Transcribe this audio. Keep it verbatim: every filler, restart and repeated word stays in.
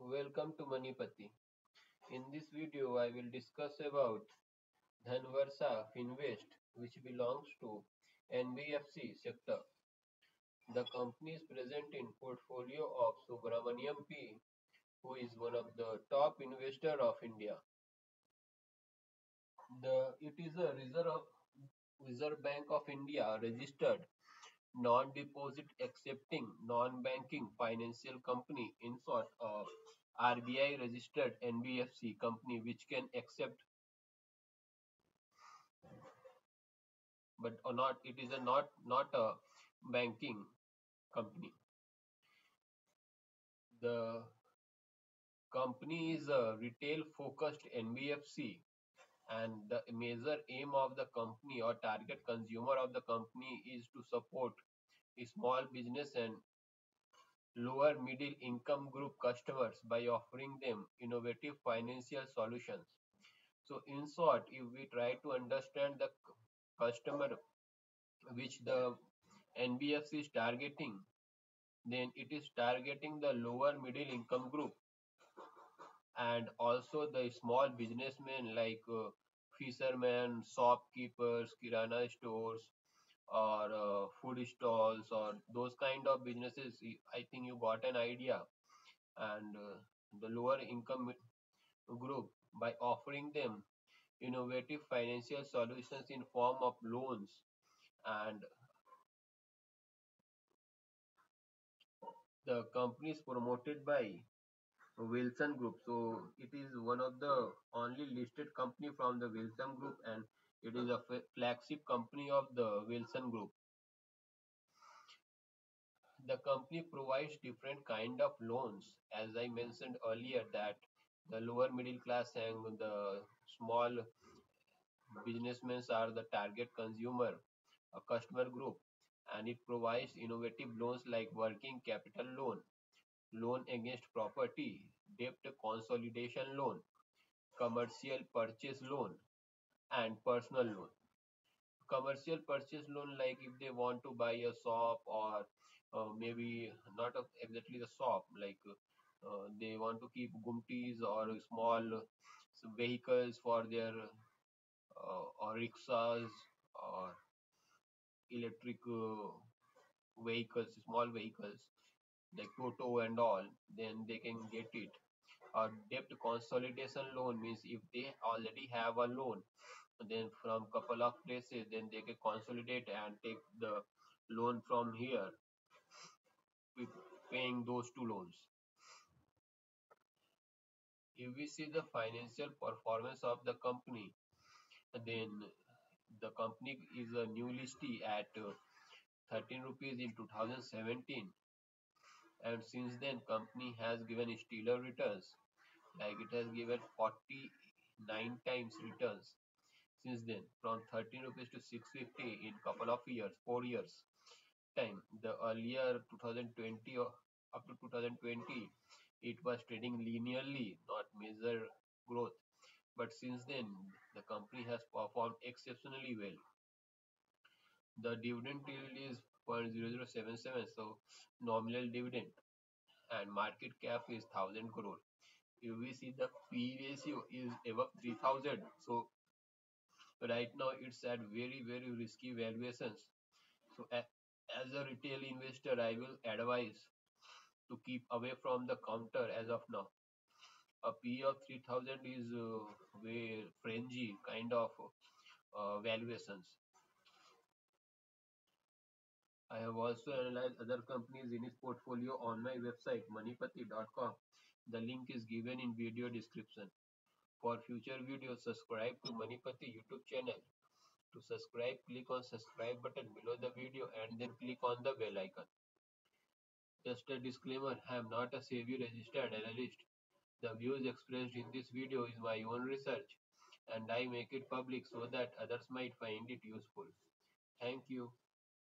Welcome to Manipati. In this video, I will discuss about Dhanvarsa Finvest, which belongs to N B F C sector. The company is present in portfolio of Subramaniam P, who is one of the top investor of India. The it is a Reserve Reserve Bank of India registered non-deposit accepting non-banking financial company, in short, a R B I registered N B F C company which can accept, but or not, it is a not not a banking company. The company is a retail focused N B F C, and the major aim of the company or target consumer of the company is to support small business and lower middle income group customers by offering them innovative financial solutions. So in short, if we try to understand the customer which the N B F C is targeting, then it is targeting the lower middle income group and also the small businessmen like uh, fishermen, shopkeepers, kirana stores, or uh, food stalls, or those kind of businesses. I think you got an idea. And uh, the lower income group by offering them innovative financial solutions in form of loans, and the company is promoted by Wilson Group. So it is one of the only listed company from the Wilson Group, and it is a flagship company of the Wilson Group. The company provides different kind of loans, as I mentioned earlier that the lower middle class and the small businessmen are the target consumer, a customer group, and it provides innovative loans like working capital loan, loan against property, debt consolidation loan, commercial purchase loan, and personal loan. Commercial purchase loan, like if they want to buy a shop, or uh, maybe not a, exactly the shop, like uh, they want to keep gumtis or small uh, vehicles for their uh, or rickshaws or electric uh, vehicles, small vehicles like Toto and all, then they can get it. Or debt consolidation loan means if they already have a loan, then from couple of places, then they can consolidate and take the loan from here, with paying those two loans. If we see the financial performance of the company, then the company is a new listee at uh, thirteen rupees in two thousand seventeen, and since then company has given stellar returns, like it has given forty-nine times returns since then, from thirteen rupees to six fifty in couple of years, four years time. The earlier two thousand twenty or up to two thousand twenty, it was trading linearly, not major growth. But since then, the company has performed exceptionally well. The dividend yield is zero point zero zero seven seven, so nominal dividend, and market cap is one thousand crore. If we see the P ratio is above three thousand, so right now it's at very very risky valuations. So a- as a retail investor, I will advise to keep away from the counter as of now. A P of three thousand is uh, way fringy kind of uh, valuations. I have also analyzed other companies in its portfolio on my website moneypati dot com. The link is given in video description. For future videos, subscribe to Manipati YouTube channel. To subscribe, click on subscribe button below the video and then click on the bell icon. Just a disclaimer, I am not a SEBI registered analyst. The views expressed in this video is my own research, and I make it public so that others might find it useful. Thank you.